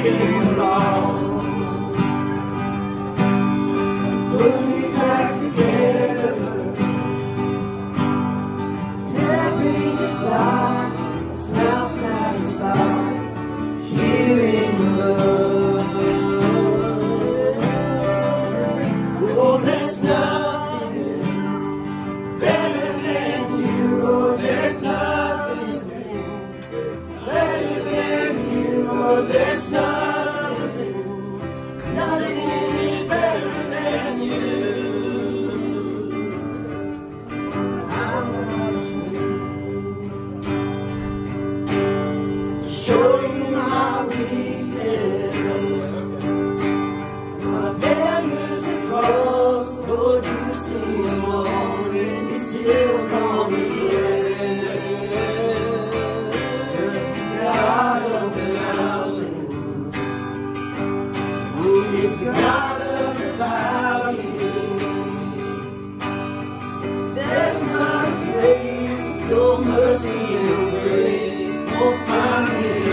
came along and put me back together. Every desire is now satisfied here in your love. Oh, there's nothing better than you. Oh, there's nothing better than you. Oh, there's nothing is better than you. I'm to show you my weakness, my failures and flaws. Lord, you see them all, and you still call me in. God of the mountain, who is the God of the valley. There's my place, your mercy and grace will find me.